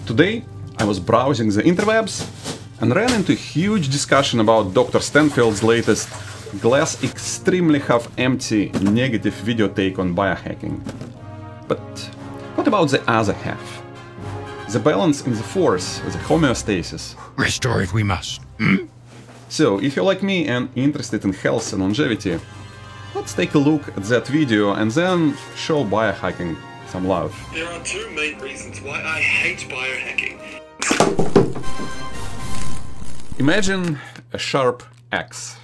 Today, I was browsing the interwebs and ran into a huge discussion about Dr. Stanfield's latest glass extremely half-empty negative video take on biohacking. But what about the other half? The balance in the force, the homeostasis. Restore it we must. So, if you're like me and interested in health and longevity, let's take a look at that video and then show biohacking some love. There are two main reasons why I hate biohacking. Imagine a sharp axe.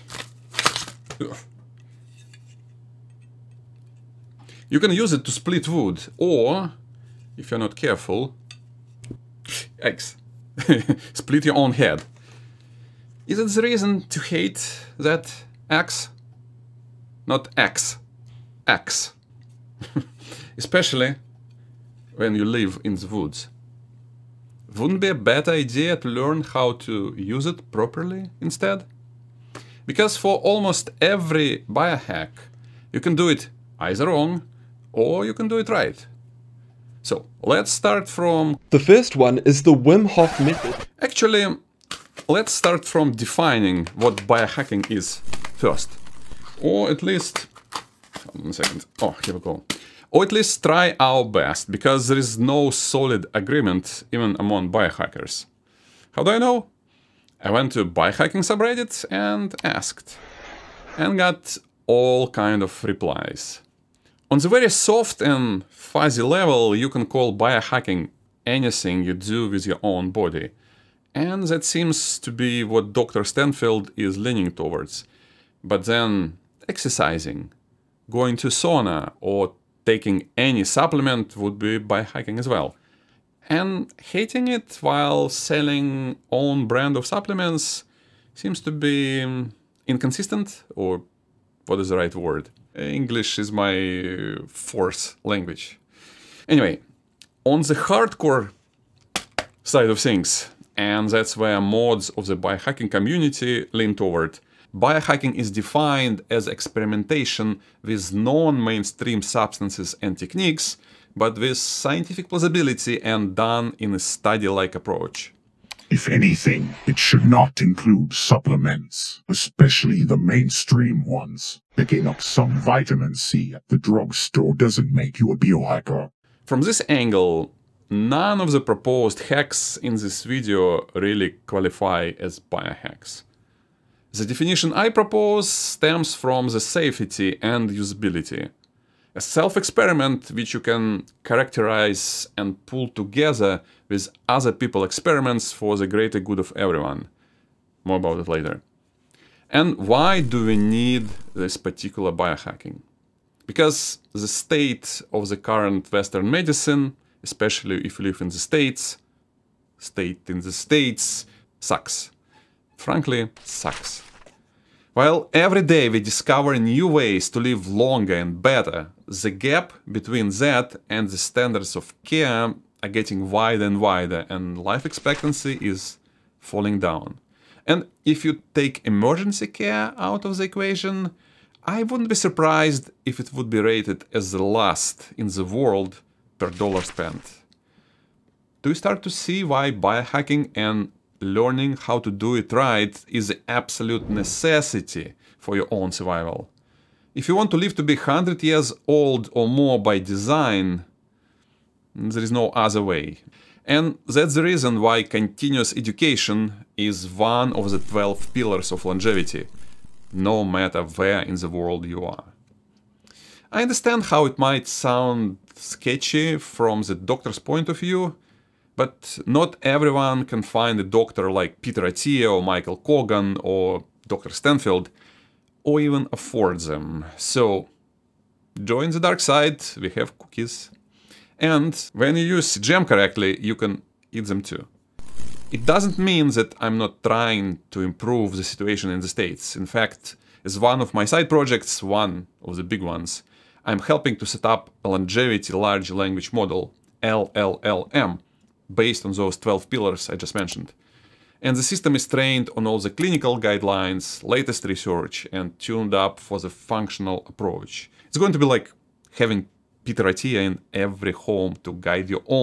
You can use it to split wood, or, if you're not careful, split your own head. Is it the reason to hate that axe? Not axe. Axe. Especially when you live in the woods. Wouldn't be a bad idea to learn how to use it properly instead? Because for almost every biohack, you can do it either wrong or you can do it right. So let's start from... The first one is the Wim Hof method. Actually, let's start from defining what biohacking is first. Or at least... 1 second. Oh, here we go. Or at least try our best, because there is no solid agreement even among biohackers. How do I know? I went to biohacking subreddit and asked. And got all kind of replies. On the very soft and fuzzy level, you can call biohacking anything you do with your own body. And that seems to be what Dr. Stanfield is leaning towards. But then exercising, going to sauna, or taking any supplement would be biohacking as well. And hating it while selling own brand of supplements seems to be inconsistent, or what is the right word? English is my fourth language. Anyway, on the hardcore side of things, and that's where mods of the biohacking community lean toward, biohacking is defined as experimentation with non-mainstream substances and techniques, but with scientific plausibility and done in a study-like approach. If anything, it should not include supplements, especially the mainstream ones. Picking up some vitamin C at the drugstore doesn't make you a biohacker. From this angle, none of the proposed hacks in this video really qualify as biohacks. The definition I propose stems from the safety and usability. A self-experiment which you can characterize and pull together with other people's experiments for the greater good of everyone. More about it later. And why do we need this particular biohacking? Because the state of the current Western medicine, especially if you live in the States, sucks. Frankly, sucks. While every day we discover new ways to live longer and better, the gap between that and the standards of care are getting wider and wider, and life expectancy is falling down. And if you take emergency care out of the equation, I wouldn't be surprised if it would be rated as the last in the world per dollar spent. Do you start to see why biohacking and learning how to do it right is the absolute necessity for your own survival? If you want to live to be 100 years old or more by design, there is no other way. And that's the reason why continuous education is one of the 12 pillars of longevity, no matter where in the world you are. I understand how it might sound sketchy from the doctor's point of view, but not everyone can find a doctor like Peter Attia or Michael Kogan or Dr. Stanfield, or even afford them. So, join the dark side, we have cookies. And when you use jam correctly, you can eat them too. It doesn't mean that I'm not trying to improve the situation in the States. In fact, as one of my side projects, one of the big ones, I'm helping to set up a longevity large language model, LLLM, based on those 12 pillars I just mentioned. And the system is trained on all the clinical guidelines, latest research, and tuned up for the functional approach. It's going to be like having Peter Attia in every home to guide your own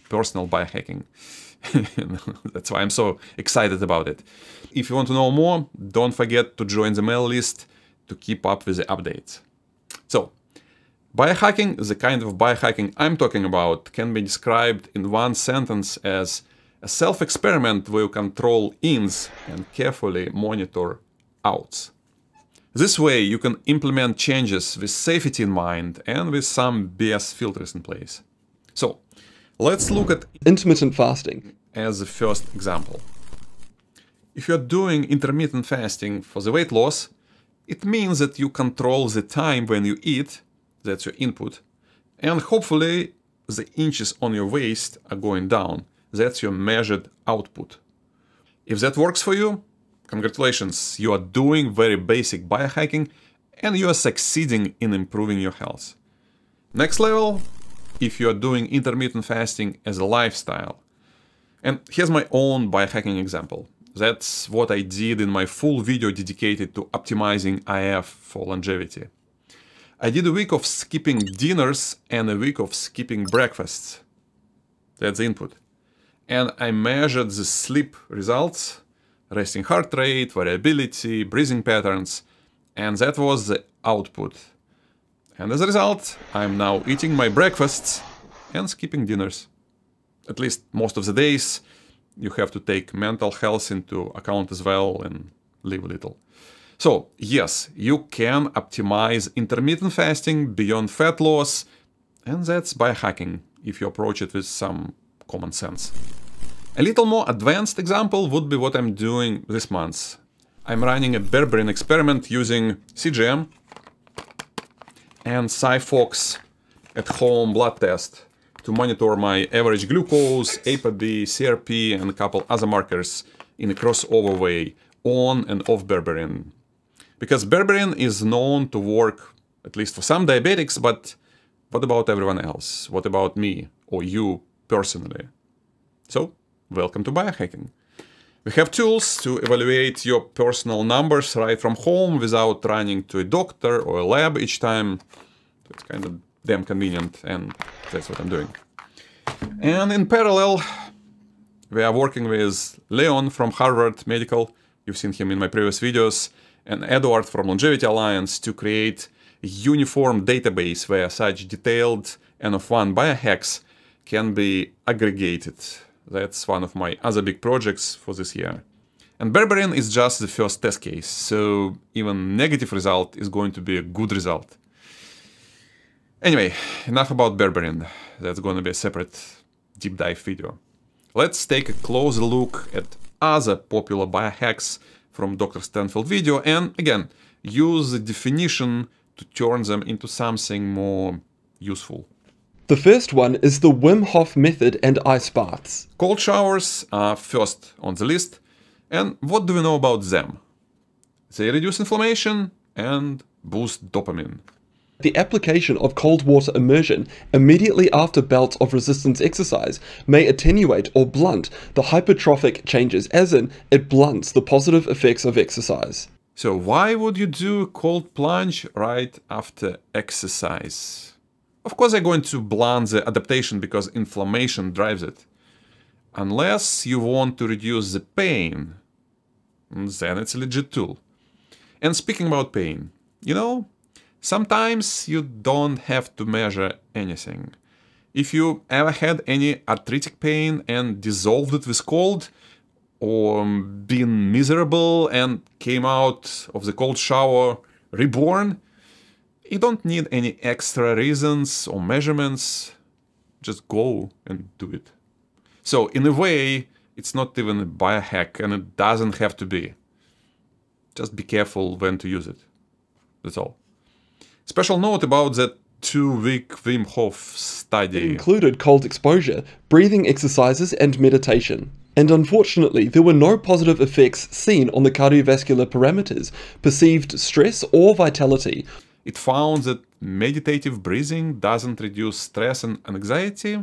personal biohacking. That's why I'm so excited about it. If you want to know more, don't forget to join the mail list to keep up with the updates. So, biohacking, the kind of biohacking I'm talking about, can be described in one sentence as a self-experiment where you control ins and carefully monitor outs. This way you can implement changes with safety in mind and with some BS filters in place. So, let's look at intermittent fasting as the first example. If you're doing intermittent fasting for the weight loss, it means that you control the time when you eat, that's your input, and hopefully the inches on your waist are going down, that's your measured output. If that works for you, congratulations, you are doing very basic biohacking and you are succeeding in improving your health. Next level, if you are doing intermittent fasting as a lifestyle. And here's my own biohacking example. That's what I did in my full video dedicated to optimizing IF for longevity. I did a week of skipping dinners and a week of skipping breakfasts. That's the input. And I measured the sleep results, resting heart rate, variability, breathing patterns, and that was the output. And as a result, I'm now eating my breakfasts and skipping dinners. At least most of the days, you have to take mental health into account as well and live a little. So, yes, you can optimize intermittent fasting beyond fat loss, and that's biohacking if you approach it with some common sense. A little more advanced example would be what I'm doing this month. I'm running a berberine experiment using CGM and Siphox at-home blood test to monitor my average glucose, ApoB, CRP, and a couple other markers in a crossover way on and off berberine. Because berberine is known to work, at least for some diabetics, but what about everyone else? What about me or you personally? So, welcome to biohacking. We have tools to evaluate your personal numbers right from home without running to a doctor or a lab each time. It's kind of damn convenient, and that's what I'm doing. And in parallel, we are working with Leon from Harvard Medical, you've seen him in my previous videos, and Edward from Longevity Alliance to create a uniform database where such detailed N-of-1 biohacks can be aggregated. That's one of my other big projects for this year. And berberine is just the first test case, so even negative result is going to be a good result. Anyway, enough about berberine. That's going to be a separate deep dive video. Let's take a closer look at other popular biohacks from Dr. Stanfield video and, again, use the definition to turn them into something more useful. The first one is the Wim Hof method and ice baths. Cold showers are first on the list, and what do we know about them? They reduce inflammation and boost dopamine. The application of cold water immersion immediately after bouts of resistance exercise may attenuate or blunt the hypertrophic changes, as in, it blunts the positive effects of exercise. So why would you do a cold plunge right after exercise? Of course they're going to blunt the adaptation because inflammation drives it. Unless you want to reduce the pain, then it's a legit tool. And speaking about pain, you know, sometimes you don't have to measure anything. If you ever had any arthritic pain and dissolved it with cold, or been miserable and came out of the cold shower reborn, you don't need any extra reasons or measurements. Just go and do it. So in a way, it's not even a biohack, and it doesn't have to be. Just be careful when to use it. That's all. Special note about that 2-week Wim Hof study. It included cold exposure, breathing exercises, and meditation. And unfortunately, there were no positive effects seen on the cardiovascular parameters, perceived stress, or vitality. It found that meditative breathing doesn't reduce stress and anxiety.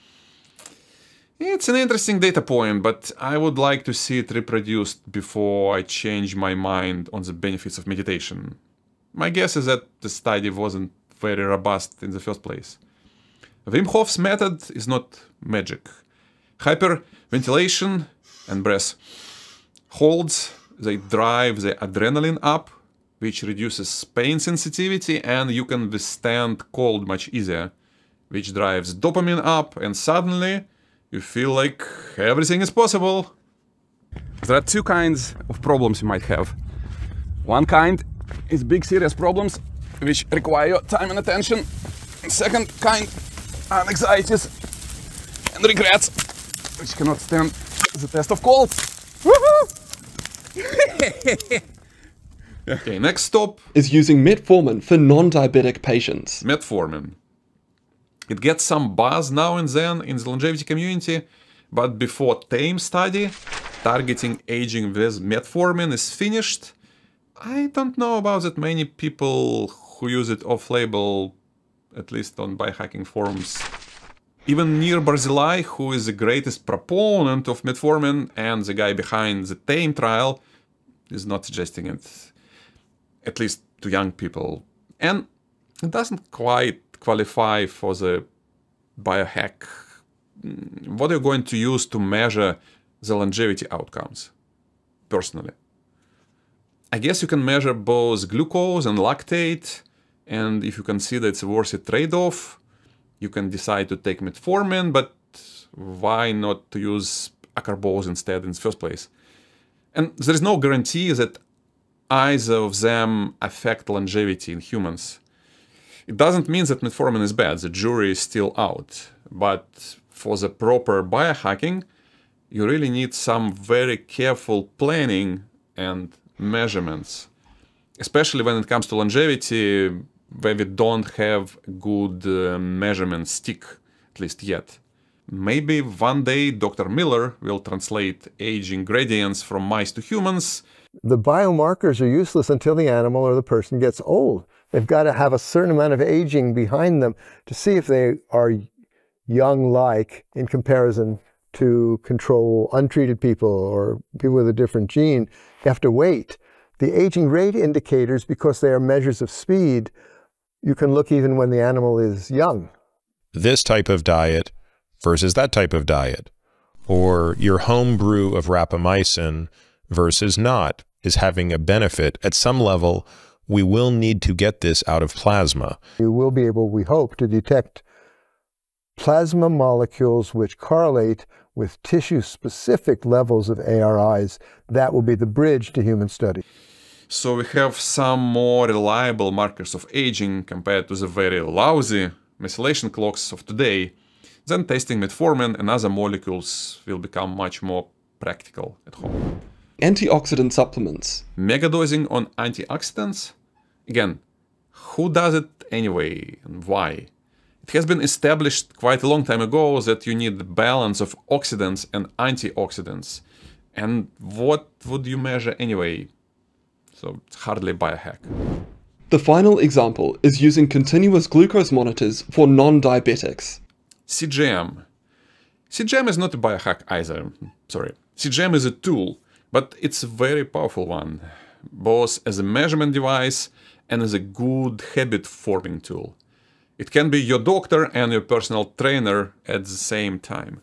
It's an interesting data point, but I would like to see it reproduced before I change my mind on the benefits of meditation. My guess is that the study wasn't very robust in the first place. Wim Hof's method is not magic. Hyperventilation and breath holds, they drive the adrenaline up, which reduces pain sensitivity, and you can withstand cold much easier, which drives dopamine up, and suddenly you feel like everything is possible. There are two kinds of problems you might have. One kind is big serious problems, which require your time and attention. Second kind are anxieties and regrets, which cannot stand the test of cold. Okay, next stop is using metformin for non-diabetic patients. Metformin. It gets some buzz now and then in the longevity community, but before TAME study targeting aging with metformin is finished, I don't know about that many people who use it off-label, at least on biohacking forums. Even Nir Barzilai, who is the greatest proponent of metformin and the guy behind the TAME trial, is not suggesting it, at least to young people. And it doesn't quite qualify for the biohack. What are you going to use to measure the longevity outcomes, personally? I guess you can measure both glucose and lactate, and if you consider it's a worthy trade-off, you can decide to take metformin, but why not to use acarbose instead in the first place? And there is no guarantee that either of them affect longevity in humans. It doesn't mean that metformin is bad, the jury is still out. But for the proper biohacking, you really need some very careful planning and measurements, especially when it comes to longevity, where we don't have good measurement stick, at least yet. Maybe one day Dr. Miller will translate aging gradients from mice to humans. The biomarkers are useless until the animal or the person gets old. They've got to have a certain amount of aging behind them to see if they are young-like in comparison to control untreated people or people with a different gene. You have to wait. The aging rate indicators, because they are measures of speed, you can look even when the animal is young. This type of diet versus that type of diet, or your home brew of rapamycin versus not, is having a benefit. At some level, we will need to get this out of plasma. You will be able, we hope, to detect plasma molecules which correlate with tissue-specific levels of ARIs. That will be the bridge to human study. So we have some more reliable markers of aging compared to the very lousy methylation clocks of today. Then testing metformin and other molecules will become much more practical at home. Antioxidant supplements. Megadosing on antioxidants? Again, who does it anyway and why? It has been established quite a long time ago that you need the balance of oxidants and antioxidants. And what would you measure anyway? So it's hardly a biohack. The final example is using continuous glucose monitors for non-diabetics. CGM. CGM is not a biohack either. Sorry. CGM is a tool, but it's a very powerful one, both as a measurement device and as a good habit-forming tool. It can be your doctor and your personal trainer at the same time.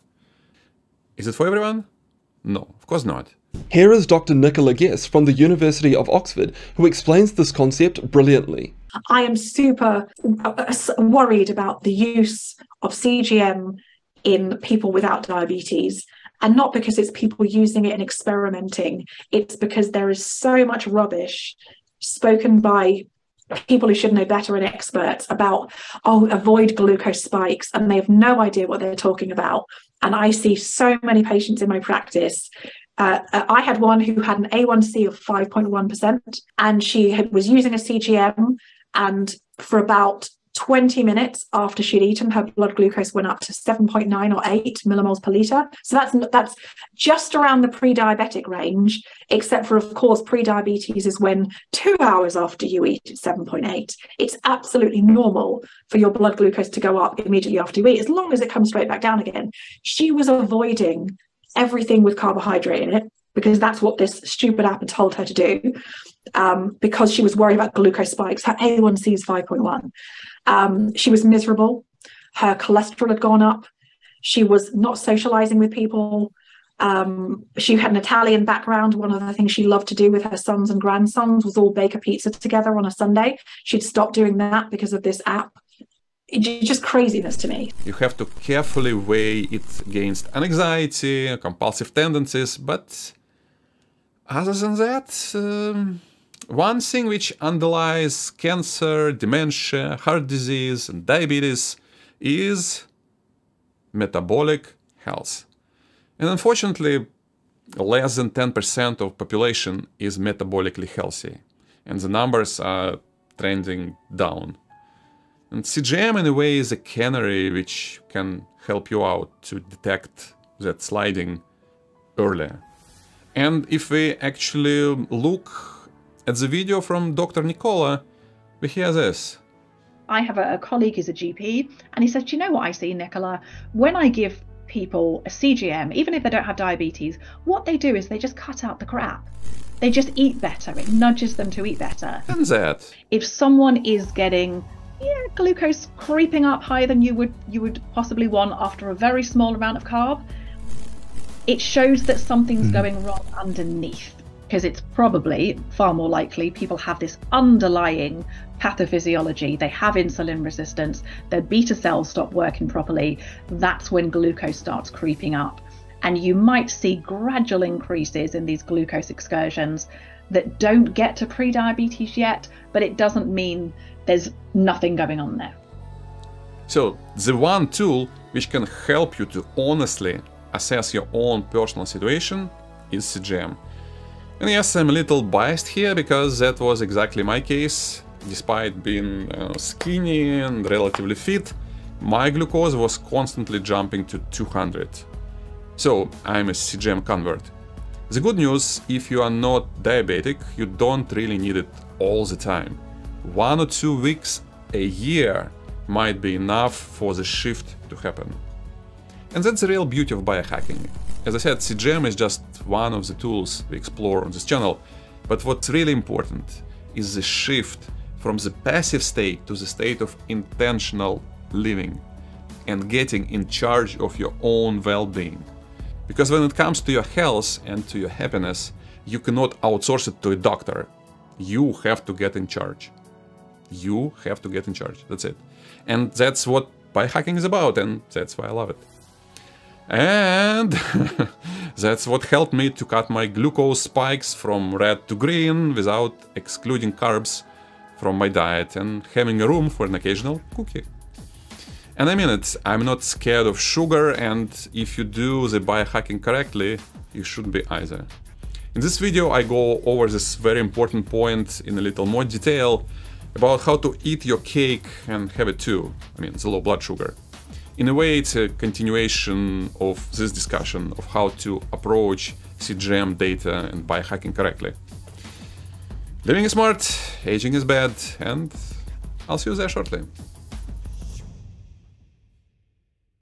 Is it for everyone? No, of course not. Here is Dr. Nicola Guess from the University of Oxford, who explains this concept brilliantly. I am super worried about the use of CGM in people without diabetes, and not because it's people using it and experimenting. It's because there is so much rubbish spoken by people who should know better and experts about, oh, avoid glucose spikes, and they have no idea what they're talking about. And I see so many patients in my practice. I had one who had an A1C of 5.1%, and she was using a CGM, and for about 20 minutes after she'd eaten, her blood glucose went up to 7.9 or 8 millimoles per litre. So that's just around the pre-diabetic range, except for, of course, pre-diabetes is when 2 hours after you eat, it's 7.8. It's absolutely normal for your blood glucose to go up immediately after you eat, as long as it comes straight back down again. She was avoiding everything with carbohydrate in it, because that's what this stupid app had told her to do, because she was worried about glucose spikes. Her A1C is 5.1. She was miserable. Her cholesterol had gone up. She was not socializing with people. She had an Italian background. One of the things she loved to do with her sons and grandsons was all bake a pizza together on a Sunday. She'd stopped doing that because of this app. It's just craziness to me. You have to carefully weigh it against anxiety, compulsive tendencies, but other than that, one thing which underlies cancer, dementia, heart disease, and diabetes is metabolic health. And unfortunately, less than 10% of population is metabolically healthy, and the numbers are trending down. And CGM in a way is a canary which can help you out to detect that sliding earlier. And if we actually look at the video from Dr. Nicola, we hear this. I have a colleague who's a GP, and he says, do you know what I see, Nicola? When I give people a CGM, even if they don't have diabetes, what they do is they just cut out the crap. They just eat better. It nudges them to eat better. And that. If someone is getting glucose creeping up higher than you would possibly want after a very small amount of carb, it shows that something's going wrong underneath, because it's probably far more likely people have this underlying pathophysiology. They have insulin resistance, their beta cells stop working properly. That's when glucose starts creeping up, and you might see gradual increases in these glucose excursions that don't get to pre-diabetes yet, but it doesn't mean there's nothing going on there. So the one tool which can help you to honestly assess your own personal situation is CGM. And yes, I'm a little biased here because that was exactly my case. Despite being skinny and relatively fit, my glucose was constantly jumping to 200. So I'm a CGM convert. The good news, if you are not diabetic, you don't really need it all the time. 1 or 2 weeks a year might be enough for the shift to happen. And that's the real beauty of biohacking. As I said, CGM is just one of the tools we explore on this channel, but what's really important is the shift from the passive state to the state of intentional living and getting in charge of your own well-being. Because when it comes to your health and to your happiness, you cannot outsource it to a doctor. You have to get in charge. You have to get in charge. That's it. And that's what biohacking is about, and that's why I love it. And that's what helped me to cut my glucose spikes from red to green without excluding carbs from my diet and having a room for an occasional cookie. And I mean it, I'm not scared of sugar, and if you do the biohacking correctly, you shouldn't be either. In this video I go over this very important point in a little more detail about how to eat your cake and have it too, I mean the low blood sugar. In a way, it's a continuation of this discussion of how to approach CGM data and biohacking correctly. Living is smart, aging is bad, and I'll see you there shortly.